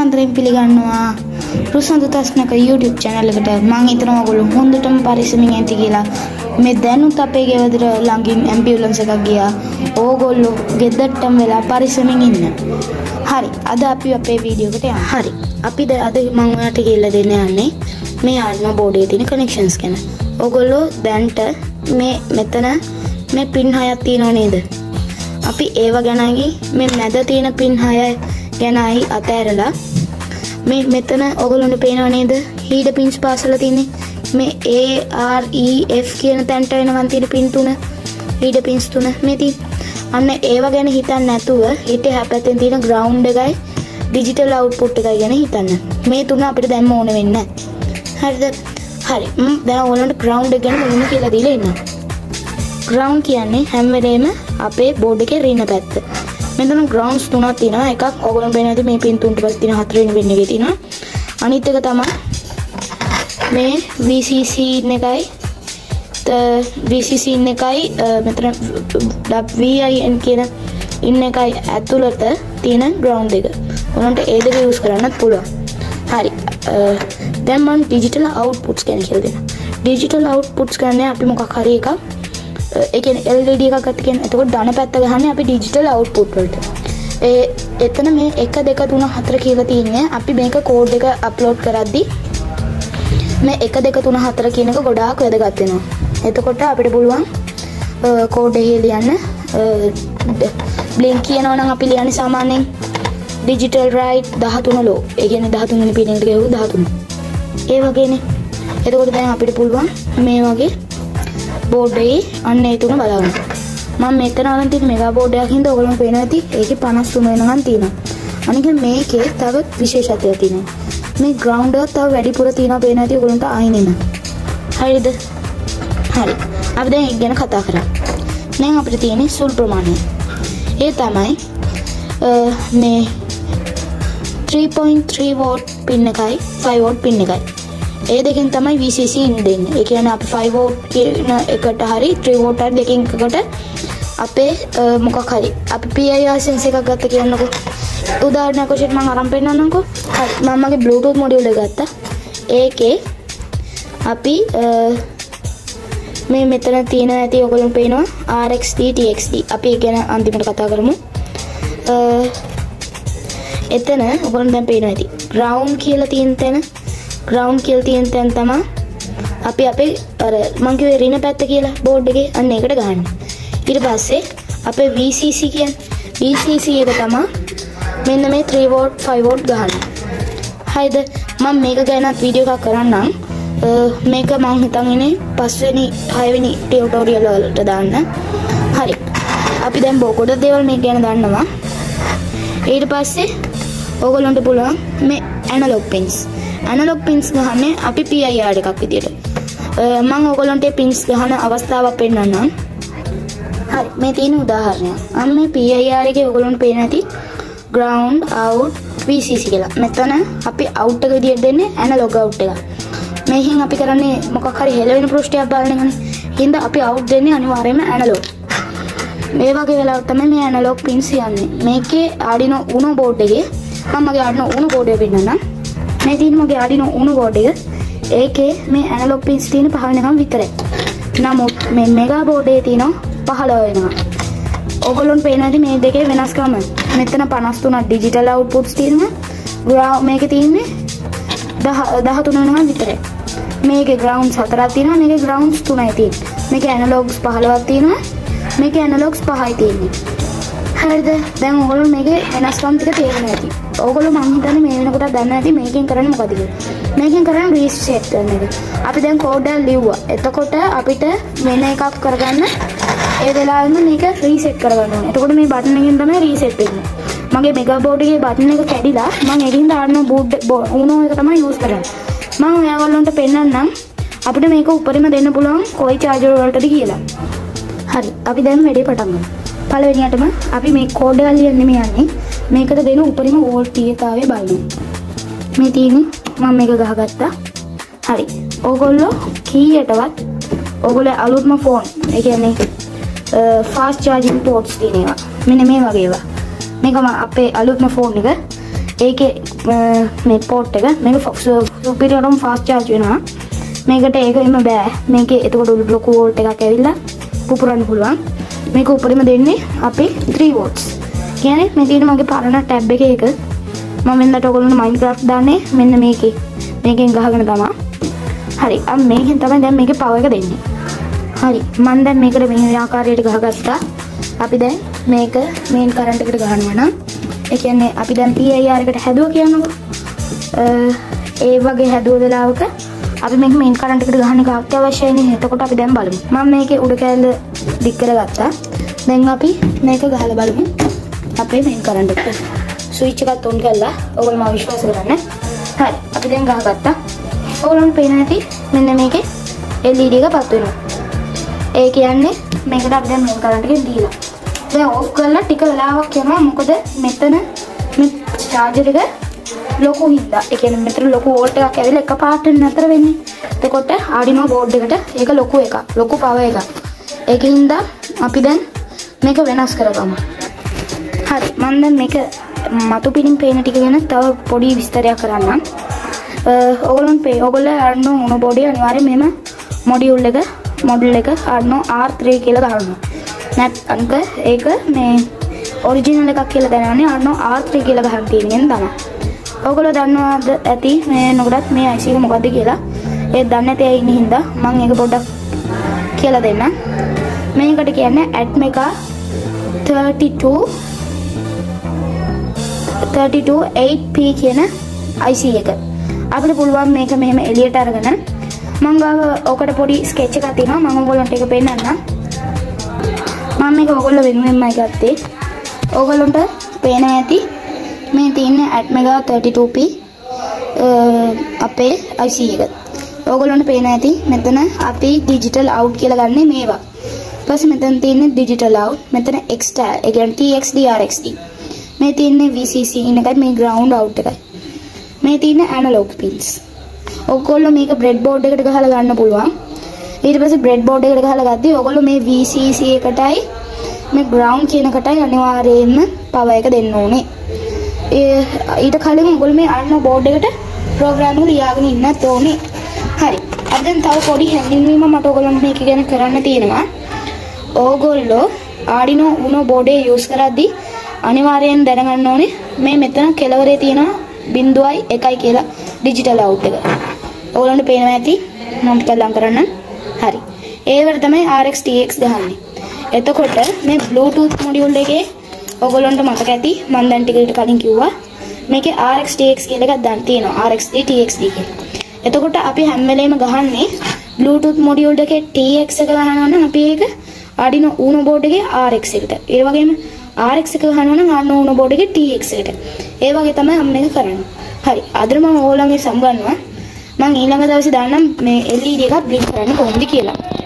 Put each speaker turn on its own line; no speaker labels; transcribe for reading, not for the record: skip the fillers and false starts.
සාදරයෙන් පිළිගන්නවා රුසන්දු තස්නක YouTube channel එකට. මම හිතනවා ඔයගොල්ලෝ හොඳටම පරිස්සමින් ඇති කියලා. මේ දැනුත් අපේ ගෙවදර ළඟින් ඇම්බියුලන්ස් එකක් ගියා. ඕගොල්ලෝ ගෙදරටම වෙලා පරිස්සමින් ඉන්න. හරි. අද අපි අපේ වීඩියෝ එකට යමු. හරි. අපි අද මම ඔයාලට කියලා දෙන්න යන්නේ මේ Arduino board එකේ තියෙන connections ගැන. ඕගොල්ලෝ දැන්ට මේ මෙතන මේ pin 6ක් තියෙනව නේද? අපි ඒව ගැනයි මේ මැද තියෙන pin 6 ගැනයි අතෑරලා මේ මෙතන ඔයගොල්ලන්ට පේනව නේද? හීඩ pins පාසලා තියෙන්නේ. මේ A R E F කියන තැනට එනවන් තියෙන pin 3 හීඩ pins 3 මේ තියෙන. අන්න ඒව ගැන හිතන්න නැතුව ඊට හැපැත්තෙන් තියෙන ground එකයි digital output එකයි ගැන හිතන්න. මේ තුන අපිට දැම්ම ඕන වෙන්නේ නැහැ. හරිද? හරි. දැන් ඔයගොල්ලන්ට ground එක ගැන මුලින්ම කියලා දීලා ඉන්නවා. ground කියන්නේ හැම වෙලේම අපේ board එකේ රින පැත්ත. මෙතන grounds තුනක් තියෙනවා. එකක් ඔයගොල්ලන් පේන ඇති මේ pin තුනට පස්සේ තියෙන හතරවෙනි pin එකේ තියෙනවා. අනිත් එක තමයි මේ VCC එකයි VCC එකයි මෙතන WIN කියන ඉන්න එකයි ඇතුළත තියෙන ground එක. ඔයගොල්ලන්ට ඒ දෙක use කරන්නත් පුළුවන්. හරි. දැන් මම digital outputs ගැන කියලා දෙනවා. digital outputs කියන්නේ අපි මොකක් හරි එකක් ඒ කියන්නේ LED එකක් ගත්ත කියන්නේ එතකොට ධන පැත්ත ගහන්නේ අපි digital output වලට. එතන මේ 1 2 3 4 කියලා තියෙන්නේ අපි මේක කෝඩ් එක අප්ලෝඩ් කරද්දී මේ 1 2 3 4 කියන එක ගොඩාක් වැදගත් වෙනවා. එතකොට අපිට පුළුවන් කෝඩ් එකේ ලියන්න blink කියනවා නම් අපි ලියන්නේ සාමාන්‍යයෙන් digital write 13 low. ඒ කියන්නේ 13 වෙනි පින් එකට ගෙවුව 13. ඒ වගේනේ. එතකොට දැන් අපිට පුළුවන් මේ වගේ board එකේ අන්න ඒ තුන බලන්න. මම මෙතන අරන් තියෙන මෙගා board එකක් හින්දා ඔයගොල්ලෝ පේනවා ඇති ඒකේ 53 වෙනකන් තියෙනවා. අනික මේකේ තව විශේෂත්වයක් තියෙනවා. මේ ground එක තව වැඩිපුර තියෙනවා පේනවා ඇති ඔයගොල්ලන්ට ආයෙ නෙන්න. හරිද? හරි. අපි දැන් ඒක ගැන කතා කරමු. දැන් අපිට තියෙන්නේ සුළු ප්‍රමාණය. ඒ තමයි මේ 3.3 watt pin එකයි 5 watt pin එකයි. ඒ දෙකෙන් තමයි VCC දෙන්නේ. ඒ කියන්නේ අපි 5 watt කියන එකට හරි 3 watt හරි දෙකෙන් එකකට අපේ මොකක් හරි අපි PIR sense එකක් ගත්ත කියන්නකෝ. උදාහරණයක් වශයෙන් මම අරන් පෙන්නන්නම්කෝ. හරි. මම මගේ Bluetooth module එක ගත්තා. ඒකේ අපි මේ මෙතන තියෙන ඇති ඔයගොල්ලෝ පේනවා RXD TXD. අපි ඒ ගැන අන්තිමට කතා කරමු. එතන ඔයගොල්ලෝ දැන් පේනවා ඇති. ground කියලා තියෙන තැන ground කියලා තියෙන තැන තමයි අපි අපේ අර මං කිව්වේ රින පැත්ත කියලා board එකේ අන්න ඒකට ගහන්නේ. ඊට පස්සේ අපේ VCC කියන්නේ VCC එක තමයි මෙන්න මේ 3 watt 5 watt ගහන්නේ. හරිද? මම මේක ගැනත් වීඩියෝ එකක් කරන්නම්. මේක මම හිතන් ඉන්නේ 5 වෙනි 6 වෙනි ටියුටෝරියල් වලට දාන්න. හරි. අපි දැන් බොකොඩ දේවල් මේක ගැන දන්නවා. ඊට පස්සේ ඕගොල්ලන්ට පුළුවන් මේ ඇනලොග් පින්ස්. ඇනලොග් පින්ස් ගහන්නේ අපි PIR එකක් විදියට. මම ඕගොල්ලන්ට පින්ස් ගහන අවස්ථාවක් පෙන්නන්නම්. හරි. මේ තියෙන උදාහරණයක්. අන්න මේ PIR එකේ ඕගොල්ලන්ට පේන ඇති ground out VCC කියලා. මෙතන අපි out එක විදියට දෙන්නේ ඇනලොග් out එක. මේකෙන් අපි කරන්නේ මොකක් හරි හෙලවෙන පෘෂ්ඨයක් බලන එකනේ. හින්දා අපි out දෙන්නේ අනිවාර්යයෙන්ම ඇනලොග්. මේ වගේ වෙලාවට තමයි මේ ඇනලොග් පින්ස් යන්නේ. මේකේ Arduino Uno board එකේ මම මගේ Arduino Uno board එක පෙන්නන්නම්. මේ තියෙන මගේ Arduino Uno board එක. ඒකේ මේ ඇනලොග් පින්ස් තියෙන 15 වෙනකම් විතරයි. නමුත් මේ මෙගා board එකේ තියෙන 15 වෙනවා. ඔයගොල්ලොන්ට පේනවා ඇති මේ දෙකේ වෙනස්කම. මෙතන 53ක් digital outputs තියෙනවා. මේකේ තියෙන්නේ 13 වෙනකම් විතරයි. මේකේ grounds 4ක් තියෙනවා. මේකේ grounds 3යි තියෙන්නේ. මේකේ analogs 15ක් තියෙනවා. මේකේ analogs 5යි තියෙන්නේ. හරිද? දැන් ඔයගොල්ලෝ මේකේ වෙනස්කම් ටික තේරෙනවා ඇති. ඔයගොල්ලෝ මං හිතන්නේ මේ වෙනකොට දන්නේ නැති මේකෙන් කරන්නේ මොකද කියලා. මේකෙන් කරන්නේ රීසෙට් කරන එක. අපි දැන් කෝඩ් එක ලිව්වා. එතකොට අපිට වෙන එකක් කරගන්න ඒ වෙලාවෙම මේක රීසෙට් කරගන්න ඕනේ. එතකොට මේ බටන් එකෙන් තමයි රීසෙට් වෙන්නේ. මගේ මෙගා බෝඩ් එකේ බටන් එක කැඩිලා මම ඒකින්ද Arduino board Uno එක තමයි යූස් කරන්නේ. මම ඔයාලන්ට පෙන්නන්නම් අපිට මේක උඩරිම දෙන්න පුළුවන් කොයි charger වලටද කියලා. හරි. අපි දැන් වැඩේ පටන් ගමු. පළවෙනියටම අපි මේ කෝඩ් එක ලියන්න යන්නේ මේකට දෙන උඩරිම වෝල්ටීයතාවය බලන්න. මේ තියෙන්නේ මම මේක ගහගත්තා. හරි. ඕගොල්ලෝ කීයටවත් ඕගොල්ලෝ අලුත්ම ෆෝන් ඒ කියන්නේ fast charging ports තියෙනවා. මෙන්න මේ වගේ ඒවා. මේකම අපේ අලුත්ම ෆෝන් එක ඒකේ මේ පෝට් එක මේක සුපිරියරම් ෆාස්ට් charge වෙනවා. මේකට ඒකෙම බෑ. මේකේ එතකොට ලොකු වෝල්ට් එකක් ඇවිල්ලා පුපුරන්න පුළුවන්. මේක උඩරිම දෙන්නේ අපි 3 volts. කියන්නේ මේ තියෙන මගේ පරණ ටැබ් එකේ එක මම වෙනදට ඔයගොල්ලන්ට Minecraft දාන්නේ මෙන්න මේකේ. මේකෙන් ගහගෙන තමයි. හරි. මේකෙන් තමයි දැන් මේකේ power එක දෙන්නේ. හරි. මම දැන් මේකට මේ ආකාරයට ගහගත්තා. අපි දැන් මේක මේන් කරන්ට් එකට ගහනවා නම් ඒ කියන්නේ අපි දැන් PIR එකට හැදුවා කියන්නකෝ. ඒ වගේ හැදුව වෙලාවක අපි මේක මේන් කරන්ට් එකට ගහන්න එක අත්‍යවශ්‍යයි නේ. එතකොට අපි දැන් බලමු. මම මේකේ උඩ කැල්ල දික් කරගත්තා. දැන් අපි මේක ගහලා බලමු. අපේ මේන් කරන්ට් එකට. ස්විච් එකත් ඔන් කරලා ඔයගොල්ලෝ මම විශ්වාස කරන්න. හරි. අපි දැන් ගහගත්තා. ඔයගොල්ලන්ට පේන ඇති මෙන්න මේකේ LED එක පත් වෙනවා. ඒ කියන්නේ මේකට අපි දැන් මේන් කරන්ට් එක දීලා. දැන් ඔෆ් කරලා ටික වෙලාවක් යනවා. මොකද මෙතන මේ charger එක ලොකු හින්දා. ඒ කියන්නේ මෙතන ලොකු වෝල්ට් එකක් ඇවිල්ලා එකපාරට නතර වෙන්නේ. එතකොට Arduino board එකට ඒක ලොකු එකක්. ලොකු power එකක්. ඒකින්ද අපි දැන් මේක වෙනස් කරගමු. හරි. මම දැන් මේක මතු පිටින් පේන ටික ගැන තව පොඩි විස්තරයක් කරන්නම්. ඔයගොල්ලෝ Arduino Uno board එක අනිවාර්යයෙන් මෙහෙම මොඩියුල් එක Arduino R3 කියලා ගන්නවා. නැත්නම් ඒක මේ ඔරිජිනල් එකක් කියලා දැනන්නේ Arduino R3 කියලා ගහන් තියෙන තමයි. ඔයගොල්ලෝ දන්නවද ඇති මේ නොකඩත් මේ IC එක මොකද්ද කියලා. ඒ දන්නේ නැති අය ඉන්න හින්දා මම ඒක පොඩ්ඩක් කියලා දෙන්නම්. මේකට කියන්නේ Atmega 328P කියන IC එක. අපිට පුළුවන් මේක මෙහෙම එළියට අරගෙන මම ගාව ඔකට පොඩි ස්කෙච් එකක් තියෙනවා. මම ඔයගොල්ලන්ට ඒක පෙන්නන්නම්. මම මේක ඔයගොල්ලෝ වෙනුවෙන්මයි ගත්තේ. ඔයගොල්ලන්ට පේනවා ඇති මේ තියෙන Atmega 32P අපේ IC එක. ඔයගොල්ලන්ට පේනවා ඇති මෙතන අපි digital out කියලා ගන්නේ මේවා. ඊපස්සේ මෙතන තියෙන digital out, මෙතන extra ඒ කියන්නේ TXD RXD. මේ තියෙන්නේ VCC එකයි මේ ground out එකයි. මේ තියෙන analog pins. ඔයගොල්ලෝ මේක breadboard එකට ගහලා ගන්න පුළුවන්. ඊට පස්සේ breadboard එකට ගහලා ගද්දී ඔයගොල්ලෝ මේ VCC එකටයි මේ ground කියන එකටයි අනිවාර්යයෙන්ම power එක දෙන්න ඕනේ. ඊට කලින් ඔයගොල්ලෝ මේ Arduino board එකට program එක ලියාගෙන ඉන්නත් ඕනේ. හරි. අද දැන් තව පොඩි හැඳින්වීමක් මට ඔයගොල්ලන්ට මේක ගැන කරන්න තියෙනවා. ඕගොල්ලෝ Arduino Uno board එක use කරද්දී අනිවාර්යෙන් දැනගන්න ඕනේ මේ මෙතන කෙළවරේ තියෙන 0.1 කියලා digital out එක. ඔයගොල්ලන්ට පේනවා ඇති මම ටිකක් ලං කරන්න. හරි. ඒවට තමයි RX TX ගහන්නේ. එතකොට මේ Bluetooth module එකේ ඔයගොල්ලන්ට මතක ඇති මම දැන් ටිකට කලින් කිව්වා මේකේ RX TX කියලා එකක් දැන් තියෙනවා. RXD TXD කියලා. එතකොට අපි හැම වෙලේම ගහන්නේ Bluetooth module එකේ TX එක ගහනවා නම් අපි ඒක Arduino Uno board එකේ RX එකට. ඒ වගේම RX එක ගහනවා නම් Arduino Uno board එකේ TX එකට. ඒ වගේ තමයි මම මේක කරන්නේ. හරි. අද මම ඕගොල්ලන්ගේ සම්බන්ධව මම ඊළඟ දවසේ දාන්නම් මේ LED එකක් බ්ලින්ක් කරන්න කොහොමද කියලා.